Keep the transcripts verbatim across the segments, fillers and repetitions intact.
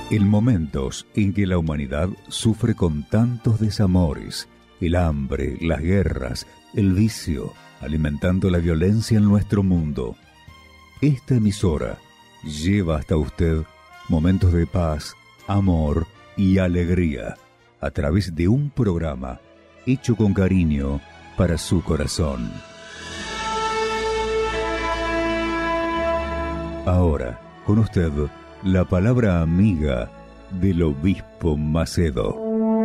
En momentos en que la humanidad sufre con tantos desamores, el hambre, las guerras, el vicio, alimentando la violencia en nuestro mundo, esta emisora lleva hasta usted momentos de paz, amor y alegría a través de un programa hecho con cariño para su corazón. Ahora, con usted, la palabra amiga del obispo Macedo.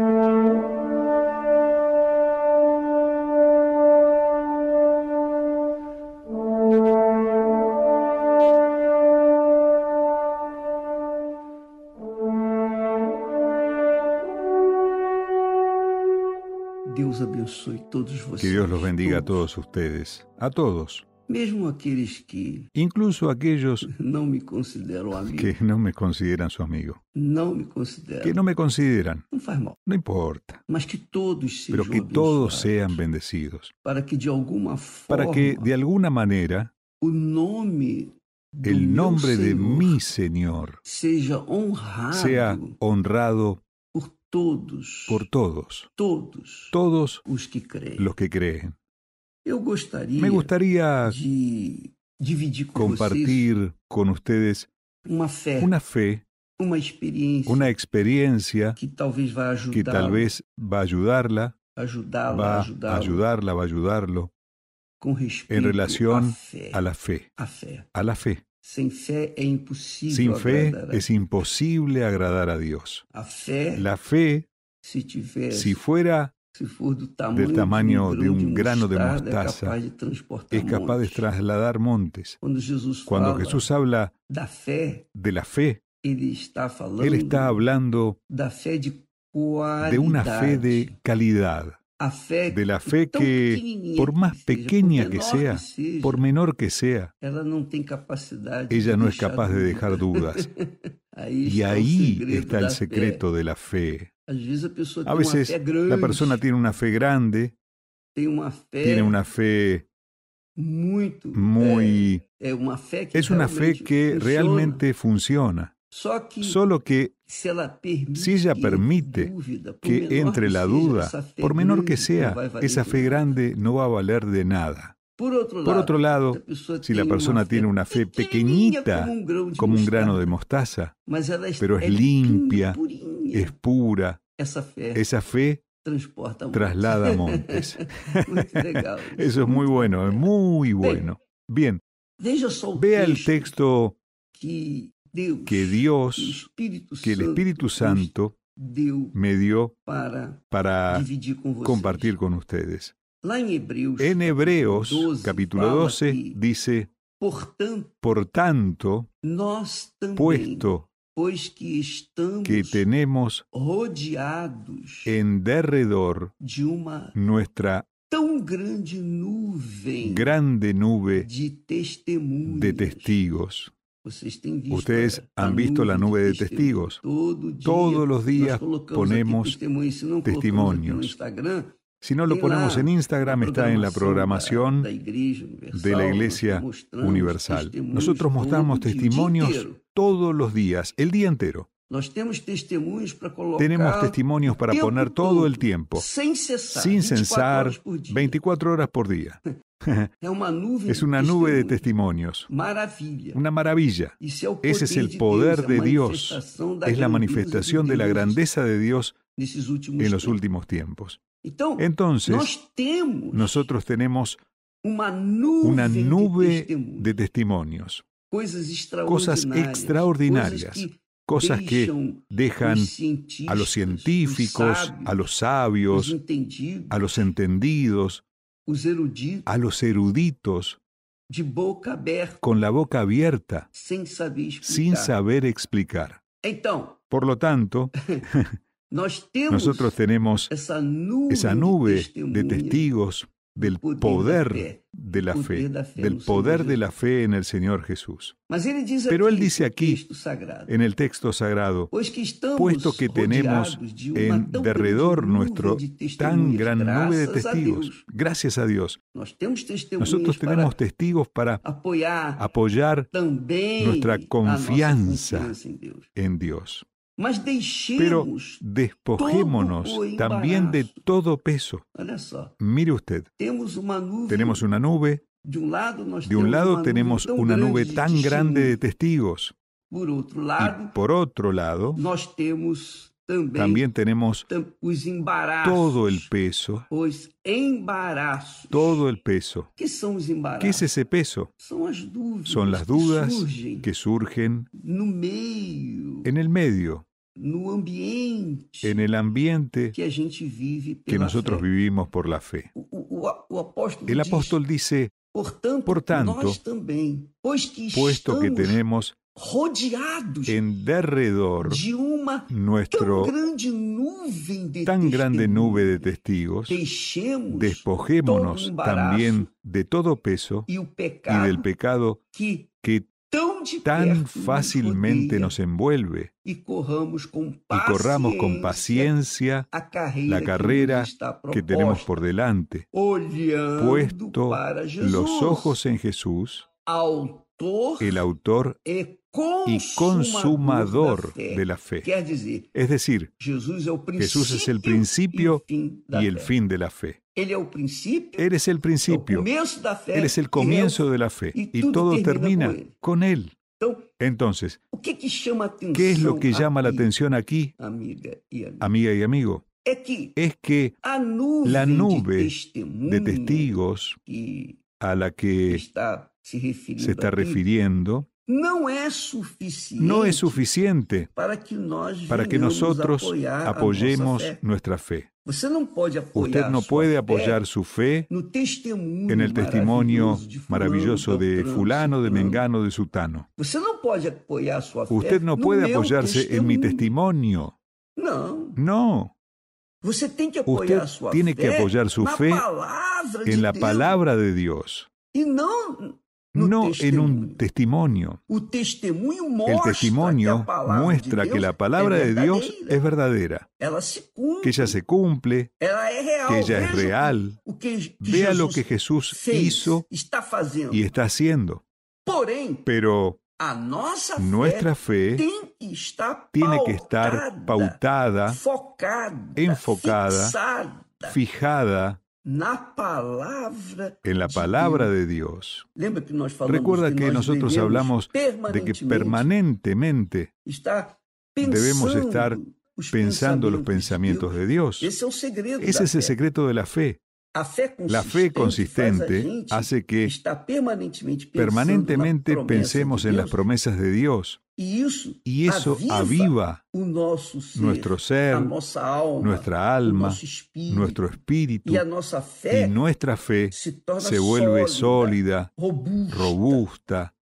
Que Dios los bendiga a todos ustedes, a todos. Incluso aquellos que no me consideran su amigo, que no me consideran, no importa, pero que todos sean bendecidos, para que de alguna manera el nombre de mi Señor sea honrado por todos, todos los que creen. Me gustaría compartir con ustedes una fe, una experiencia que tal vez va a ayudarla, va a ayudarla, va a ayudarlo en relación a la fe, a la fe. Sin fe es imposible agradar a Dios. La fe, si fuera del tamaño de un grano de mostaza, es capaz de trasladar montes. Cuando Jesús habla de la fe, Él está hablando de una fe de calidad, de la fe que, por más pequeña que sea, por menor que sea, ella no es capaz de dejar dudas. Y ahí está el secreto de la fe. A veces la persona tiene una fe grande, tiene una fe muy... Es una fe que realmente funciona. Solo que si ella permite que entre la duda, por menor que sea, esa fe grande no va a valer de nada. Por otro lado, si la persona tiene una fe pequeñita, como un grano de mostaza, pero es limpia, es pura, esa fe traslada montes. Eso es muy bueno, es muy bueno. Bien, vea el texto que Dios, que el Espíritu Santo me dio para compartir con ustedes. En Hebreos, capítulo doce, dice: Por tanto, puesto que tenemos en derredor nuestra grande nube de testigos. Ustedes han visto la nube de testigos. Todos los días ponemos testimonios. Si no lo ponemos en Instagram, está en la programación de la Iglesia Universal. Nosotros mostramos testimonios todos los días, el día entero. Tenemos testimonios para poner todo el tiempo, sin censar, veinticuatro horas por día. Es una nube de testimonios, una maravilla. Ese es el poder de Dios, es la manifestación de la grandeza de Dios en los últimos tiempos. Entonces, nosotros tenemos una nube de testimonios, cosas extraordinarias, cosas que dejan a los científicos, a los sabios, a los entendidos, a los eruditos, con la boca abierta, sin saber explicar. Por lo tanto, nosotros tenemos esa nube de testigos del poder de la fe, del poder de la fe en el Señor Jesús. Pero Él dice aquí, en el texto sagrado, puesto que tenemos en derredor nuestro tan gran nube de testigos, gracias a Dios, nosotros tenemos testigos para apoyar nuestra confianza en Dios. Pero despojémonos también de todo peso. Mire usted, tenemos una nube. De un lado tenemos una nube tan grande de testigos. Y por otro lado, también tenemos todo el peso. Todo el peso. ¿Qué es ese peso? Son las dudas que surgen en el medio, en el ambiente que nosotros vivimos por la fe. El apóstol dice, por tanto, puesto que tenemos en derredor nuestro tan grande nube de testigos, despojémonos también de todo peso y del pecado que tan fácilmente nos envuelve, y corramos con paciencia la carrera que tenemos por delante, puesto los ojos en Jesús, el autor y consumador de la fe. Es decir, Jesús es el principio y el fin de la fe. Él es el principio, Él es el comienzo de la fe, y todo termina con Él. Entonces, ¿qué es lo que llama la atención aquí, amiga y amigo? Es que la nube de testigos a la que se está refiriendo no es suficiente para que nosotros apoyemos nuestra fe. Usted no puede apoyar su fe en el testimonio maravilloso de fulano, de mengano, de sutano. Usted no puede apoyarse en mi testimonio. No. Usted tiene que apoyar su fe en la palabra de Dios. No en un testimonio. El testimonio muestra que la palabra de Dios es verdadera, que ella se cumple, que ella es real. Vea lo que Jesús hizo y está haciendo. Pero nuestra fe tiene que estar pautada, enfocada, fijada en la palabra de Dios. Recuerda que nosotros hablamos de que permanentemente debemos estar pensando los pensamientos de Dios. Ese es el secreto de la fe. La fe consistente hace que permanentemente pensemos en las promesas de Dios. Y eso aviva nuestro ser, nuestra alma, nuestro espíritu, y nuestra fe se vuelve sólida, robusta,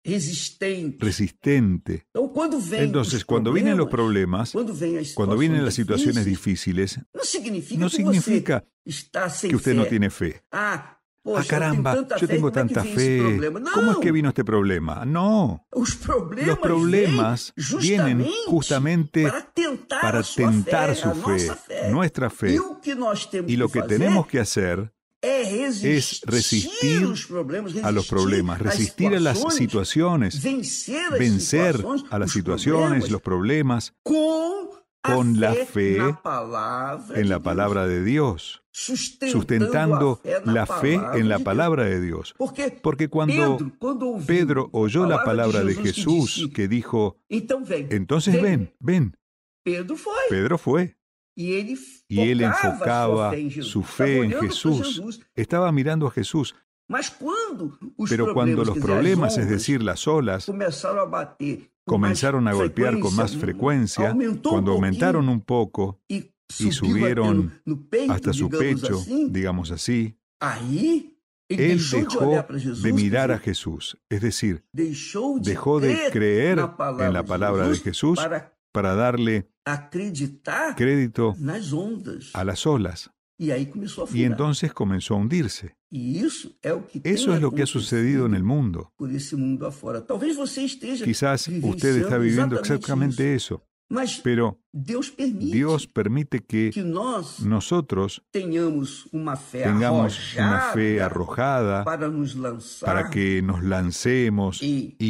resistente. Entonces, cuando vienen los problemas, cuando vienen las situaciones difíciles, no significa que usted no tiene fe. Ah, caramba, yo tengo tanta fe. ¿Cómo es que vino este problema? No. Los problemas vienen justamente para tentar su fe, nuestra fe. Y lo que tenemos que hacer es resistir a los problemas, resistir a las situaciones, vencer a las situaciones, los problemas, con la fe en la palabra de Dios, sustentando la fe en la palabra de Dios. Porque cuando Pedro oyó la palabra de Jesús que dijo, entonces ven, ven, Pedro fue. Y él enfocaba su fe en Jesús, estaba mirando a Jesús. Pero cuando los problemas, es decir, las olas, comenzaron a golpear con más frecuencia, cuando aumentaron un poco y subieron hasta su pecho, digamos así, él dejó de mirar a Jesús, es decir, dejó de creer en la palabra de Jesús para darle crédito a las olas. Y entonces comenzó a hundirse. Eso es lo que ha sucedido en el mundo. Quizás usted está viviendo exactamente eso. Pero Dios permite que nosotros tengamos una fe arrojada para que nos lancemos y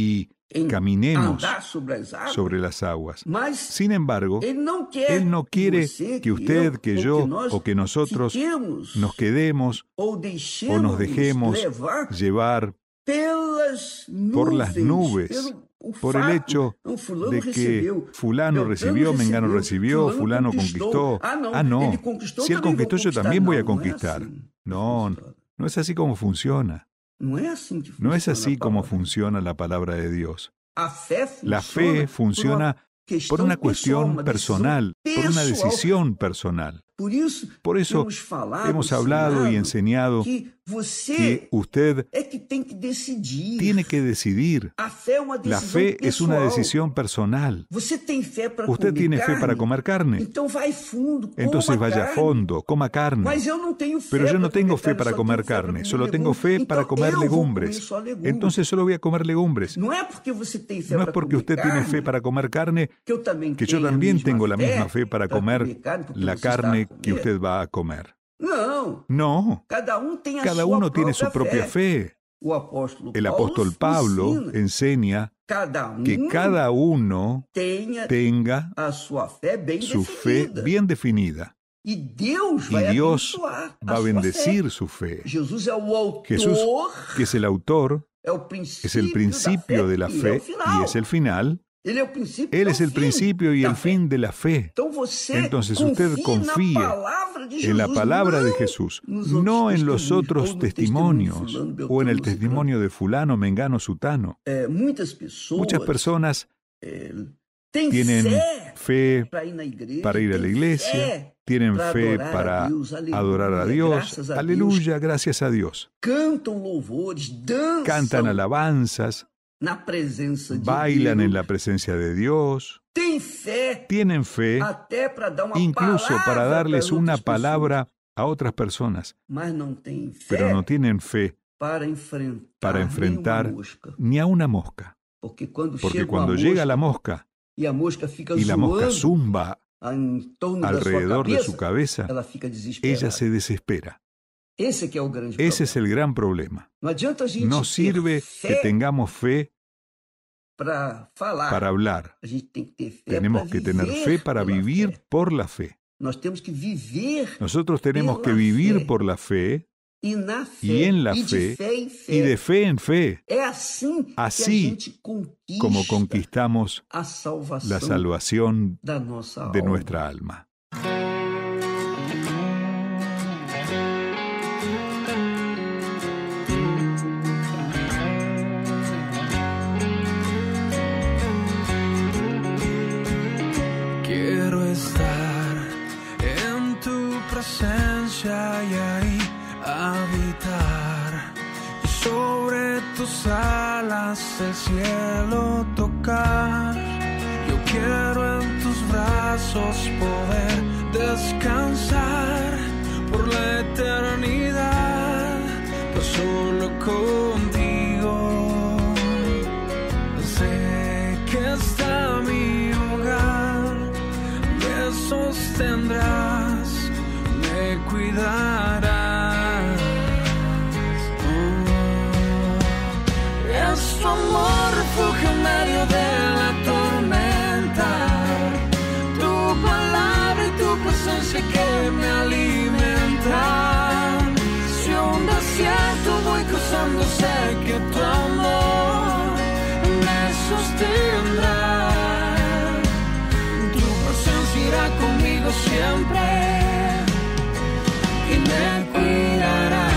caminemos sobre las aguas. Sin embargo, Él no quiere que usted, que yo o que nosotros nos quedemos o nos dejemos llevar por las nubes, por el hecho de que fulano recibió, mengano recibió, fulano conquistó. Ah, no, si él conquistó, yo también voy a conquistar. No, no es así como funciona. No es así como funciona la palabra de Dios. La fe funciona por una cuestión personal, por una decisión personal. Por eso hemos hablado y enseñado que usted tiene que decidir. La fe es una decisión personal. Usted tiene fe para comer carne. Entonces vaya a fondo, coma carne. Pero yo no tengo fe para comer carne, solo tengo fe para comer legumbres. Entonces solo voy a comer legumbres. No es porque usted tiene fe para comer carne que yo también tengo la misma fe para comer la carne que usted va a comer. No, cada uno tiene su propia fe. El apóstol Pablo enseña que cada uno tenga su fe bien definida. Y Dios va a bendecir su fe. Jesús, que es el autor, es el principio de la fe y es el final. Él es el principio y el fin de la fe. Entonces usted confíe en la palabra de Jesús, no en los otros testimonios o en el testimonio de fulano, mengano, sutano. Muchas personas tienen fe para ir a la iglesia, tienen fe para adorar a Dios. Aleluya, gracias a Dios. Cantan alabanzas, bailan en la presencia de Dios, tienen fe incluso para darles una palabra a otras personas, pero no tienen fe para enfrentar ni a una mosca, porque cuando llega la mosca y la mosca zumba alrededor de su cabeza, ella se desespera. Ese es el gran problema. No sirve que tengamos fe para hablar. Tenemos que tener fe para vivir por la fe. Nosotros tenemos que vivir por la fe y en la fe y de fe en fe. Así como conquistamos la salvación de nuestra alma. Y ahí habitar, y sobre tus alas el cielo tocar. Yo quiero en tus brazos poder descansar por la eternidad, pues solo contigo sé que está mi hogar. Me sostendrás, me cuidarás. Oh. Es tu amor refugio en medio de la tormenta, tu palabra y tu presencia que me alimentan. Si un desierto voy cruzando, sé que tu amor me sostendrá. Tu presencia irá conmigo siempre y me cuidará.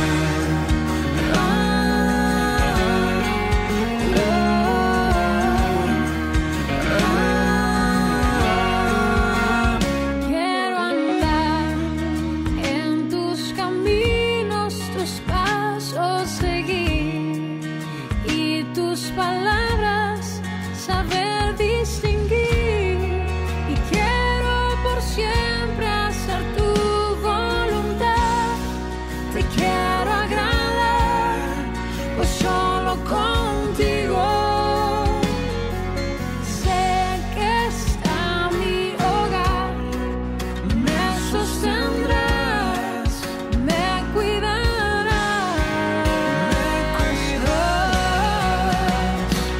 Quiero andar en tus caminos, tus pasos seguir y tus palabras saber distinguir. Y quiero por siempre hacer tu quiero agradar, pues solo contigo sé que está mi hogar. Me sostendrás, me cuidarás, me cuidarás.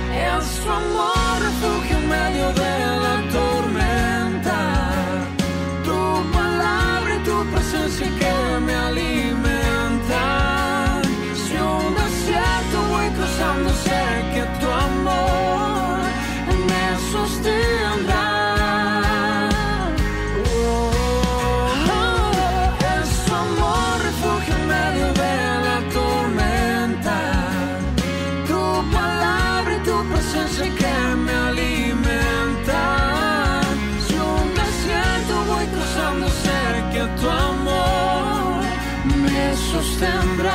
sostendrá.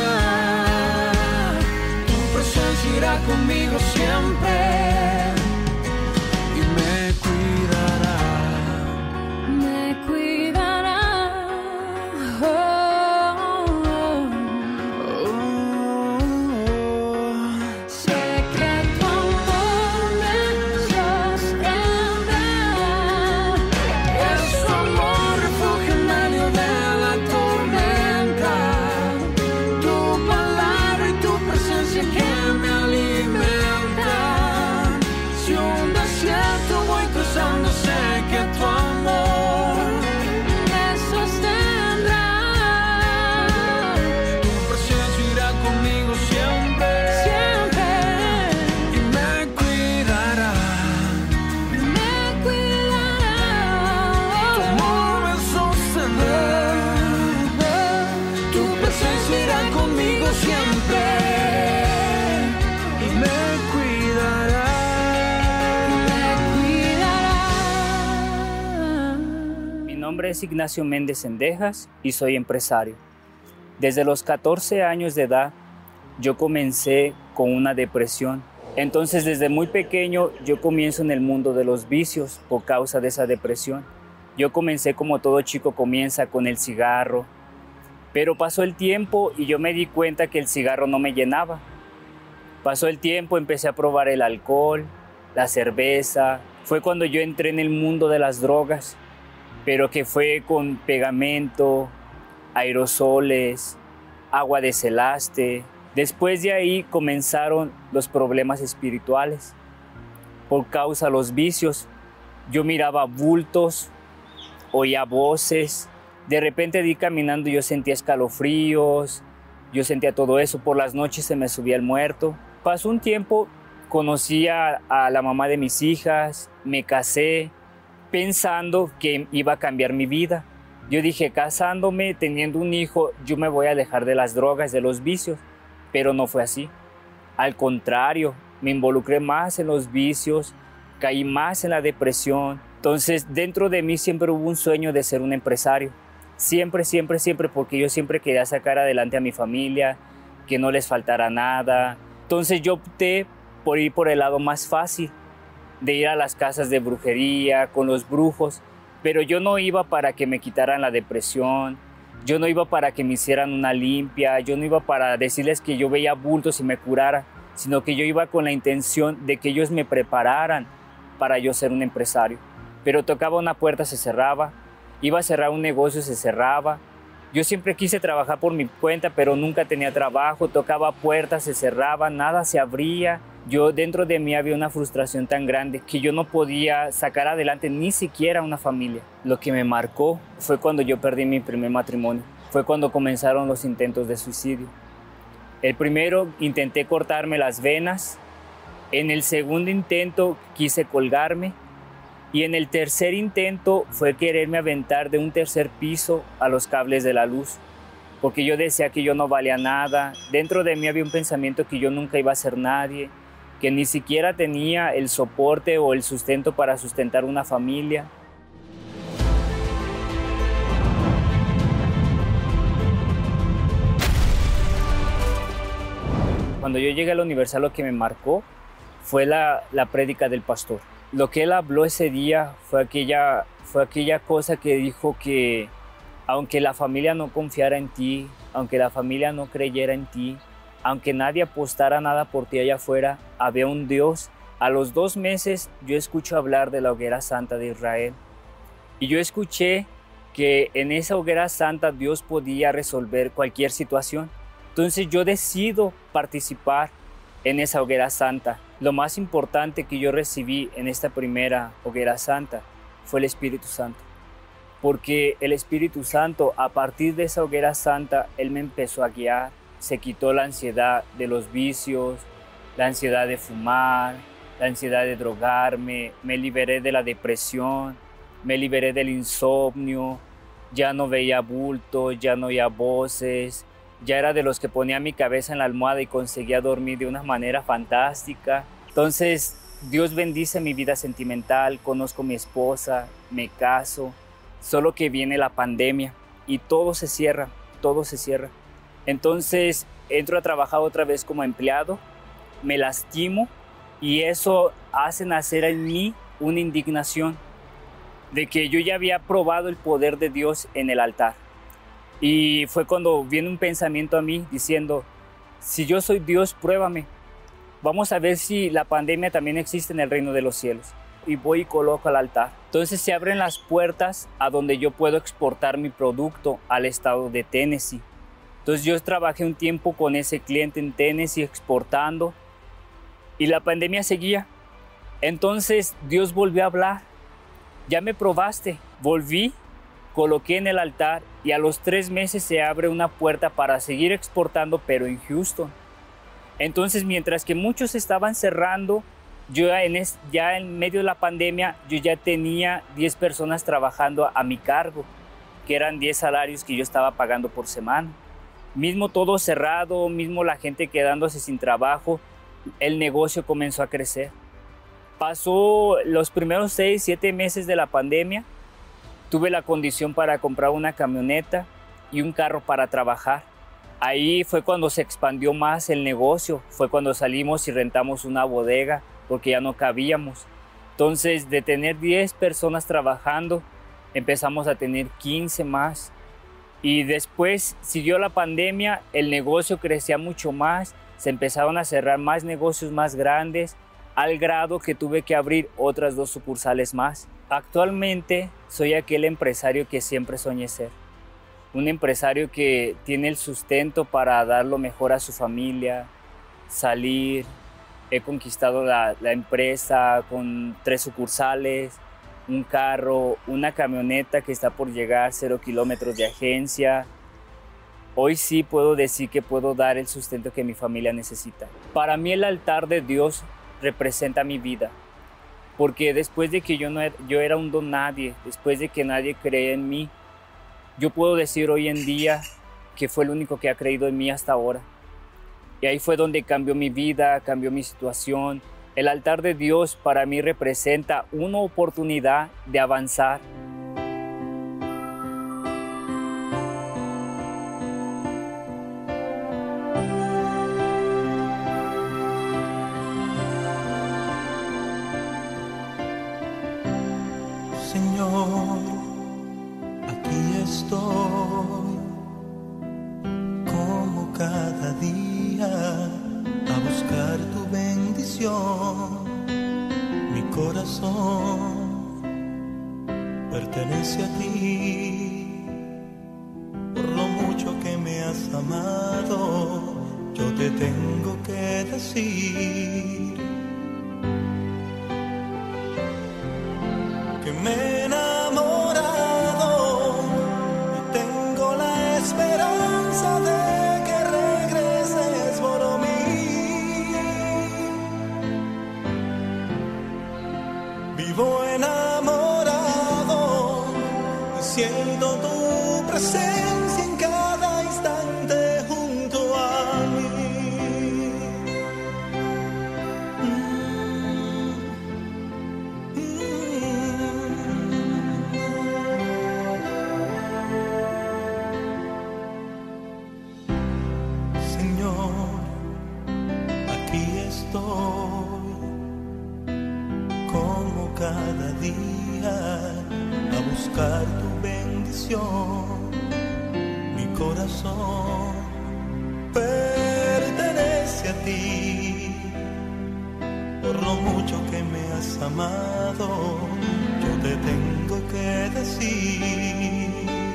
Tu presencia irá conmigo siempre y me cuidará. Me cuidará. Oh, oh, oh. Sé que tu amor me sostendrá. Es su amor refugio en medio de la tormenta. Tu palabra y tu presencia que me alimenta. Si un desierto voy cruzando, sé que tu amor Me sostendrá. tu presencia irá conmigo siempre Siempre y me cuidará. me cuidará. Tu amor me sostendrá. Tu presencia irá conmigo siempre y me cuidará. Me cuidará. Mi nombre es Ignacio Méndez Cendejas y soy empresario. Desde los catorce años de edad yo comencé con una depresión. Entonces desde muy pequeño yo comienzo en el mundo de los vicios por causa de esa depresión. Yo comencé como todo chico comienza con el cigarro, pero pasó el tiempo y yo me di cuenta que el cigarro no me llenaba. Pasó el tiempo, empecé a probar el alcohol, la cerveza. Fue cuando yo entré en el mundo de las drogas, pero que fue con pegamento, aerosoles, agua de celaste. Después de ahí comenzaron los problemas espirituales. Por causa de los vicios, yo miraba bultos, oía voces. De repente di caminando y yo sentía escalofríos, yo sentía todo eso. Por las noches se me subía el muerto. Pasó un tiempo, conocí a, a la mamá de mis hijas, me casé, pensando que iba a cambiar mi vida. Yo dije, casándome, teniendo un hijo, yo me voy a alejar de las drogas, de los vicios, pero no fue así. Al contrario, me involucré más en los vicios, caí más en la depresión. Entonces, dentro de mí siempre hubo un sueño de ser un empresario. Siempre, siempre, siempre, porque yo siempre quería sacar adelante a mi familia, que no les faltara nada. Entonces yo opté por ir por el lado más fácil, de ir a las casas de brujería, con los brujos, pero yo no iba para que me quitaran la depresión, yo no iba para que me hicieran una limpia, yo no iba para decirles que yo veía bultos y me curara, sino que yo iba con la intención de que ellos me prepararan para yo ser un empresario. Pero tocaba una puerta, se cerraba, iba a cerrar un negocio, se cerraba. Yo siempre quise trabajar por mi cuenta, pero nunca tenía trabajo, tocaba puertas, se cerraba, nada se abría. Yo dentro de mí había una frustración tan grande que yo no podía sacar adelante ni siquiera una familia. Lo que me marcó fue cuando yo perdí mi primer matrimonio. Fue cuando comenzaron los intentos de suicidio. El primero intenté cortarme las venas. En el segundo intento quise colgarme. Y en el tercer intento fue quererme aventar de un tercer piso a los cables de la luz. Porque yo decía que yo no valía nada. Dentro de mí había un pensamiento que yo nunca iba a ser nadie, que ni siquiera tenía el soporte o el sustento para sustentar una familia. Cuando yo llegué a la universidad, lo que me marcó fue la, la prédica del pastor. Lo que él habló ese día fue aquella, fue aquella cosa que dijo que aunque la familia no confiara en ti, aunque la familia no creyera en ti, aunque nadie apostara nada por ti allá afuera, había un Dios. A los dos meses yo escucho hablar de la hoguera santa de Israel. Y yo escuché que en esa hoguera santa Dios podía resolver cualquier situación. Entonces yo decido participar en esa hoguera santa. Lo más importante que yo recibí en esta primera hoguera santa fue el Espíritu Santo. Porque el Espíritu Santo, a partir de esa hoguera santa, Él me empezó a guiar. Se quitó la ansiedad de los vicios, la ansiedad de fumar, la ansiedad de drogarme, me liberé de la depresión, me liberé del insomnio, ya no veía bultos, ya no oía voces, ya era de los que ponía mi cabeza en la almohada y conseguía dormir de una manera fantástica. Entonces, Dios bendice mi vida sentimental, conozco a mi esposa, me caso, solo que viene la pandemia y todo se cierra, todo se cierra. Entonces entro a trabajar otra vez como empleado, me lastimo y eso hace nacer en mí una indignación de que yo ya había probado el poder de Dios en el altar. Y fue cuando viene un pensamiento a mí diciendo, si yo soy Dios, pruébame. Vamos a ver si la pandemia también existe en el reino de los cielos. Y voy y coloco al altar. Entonces se abren las puertas a donde yo puedo exportar mi producto al estado de Tennessee. Entonces yo trabajé un tiempo con ese cliente en Tennessee exportando y la pandemia seguía. Entonces Dios volvió a hablar. Ya me probaste. Volví, coloqué en el altar y a los tres meses se abre una puerta para seguir exportando, pero en Houston. Entonces mientras que muchos estaban cerrando, yo en es, ya en medio de la pandemia, yo ya tenía diez personas trabajando a mi cargo, que eran diez salarios que yo estaba pagando por semana. Mismo todo cerrado, mismo la gente quedándose sin trabajo, el negocio comenzó a crecer. Pasó los primeros seis, siete meses de la pandemia, tuve la condición para comprar una camioneta y un carro para trabajar. Ahí fue cuando se expandió más el negocio, fue cuando salimos y rentamos una bodega, porque ya no cabíamos. Entonces, de tener diez personas trabajando, empezamos a tener quince más. Y después siguió la pandemia, el negocio crecía mucho más, se empezaron a cerrar más negocios más grandes, al grado que tuve que abrir otras dos sucursales más. Actualmente soy aquel empresario que siempre soñé ser. Un empresario que tiene el sustento para dar lo mejor a su familia, salir. He conquistado la, la empresa con tres sucursales, un carro, una camioneta que está por llegar, cero kilómetros de agencia. Hoy sí puedo decir que puedo dar el sustento que mi familia necesita. Para mí el altar de Dios representa mi vida, porque después de que yo, no era, yo era un don nadie, después de que nadie creía en mí, yo puedo decir hoy en día que fue el único que ha creído en mí hasta ahora. Y ahí fue donde cambió mi vida, cambió mi situación. El altar de Dios para mí representa una oportunidad de avanzar. Señor, aquí estoy, como cada día, a buscar tu bendición. Mi corazón pertenece a ti, por lo mucho que me has amado, yo te tengo que decir que me he enamorado y tengo la esperanza de que regreses por mí. Vivo enamorado y siento tu presencia en cada instante junto a mí. Como cada día a buscar tu bendición. Mi corazón pertenece a ti, por lo mucho que me has amado, yo te tengo que decir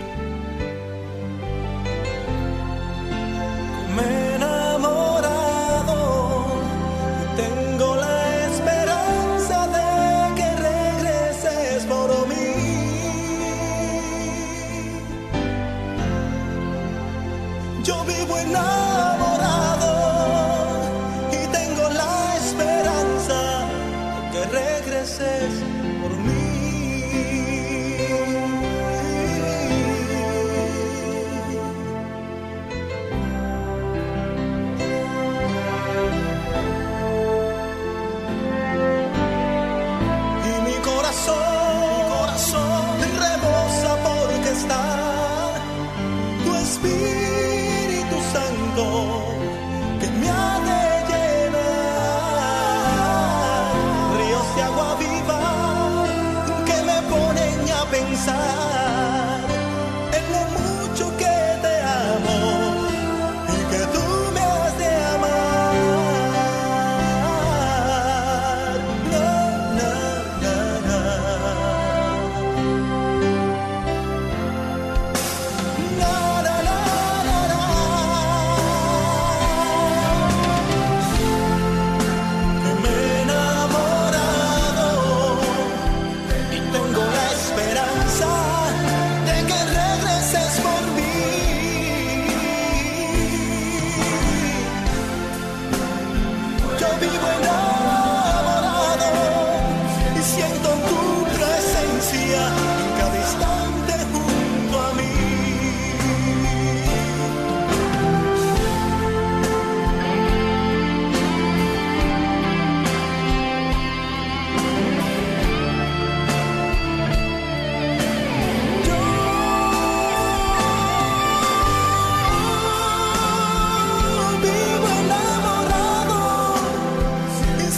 me he enamorado y tengo la esperanza de que regreses por mí. Yo vivo enamorado y tengo la esperanza de que regreses por mí.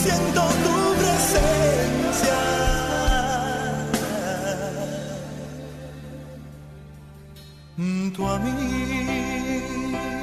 siento tu presencia. Tu amigo.